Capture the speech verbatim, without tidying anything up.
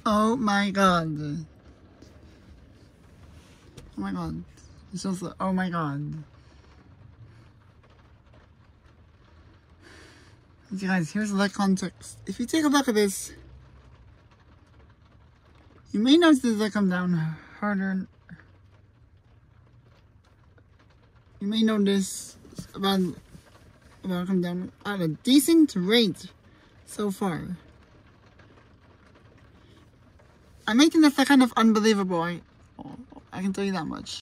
Oh my god. Oh my god. It's just, oh my god. You guys, here's the context. If you take a look at this, you may notice that they come down harder. You may notice about about come down at a decent rate so far. I'm making this kind of unbelievable. I, I can tell you that much.